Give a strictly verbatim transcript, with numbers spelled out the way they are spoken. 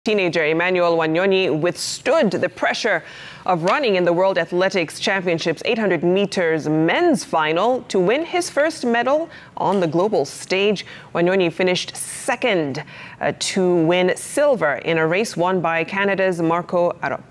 Teenager Emmanuel Wanyonyi withstood the pressure of running in the World Athletics Championships eight hundred meters men's final to win his first medal on the global stage. Wanyonyi finished second uh, to win silver in a race won by Canada's Arop.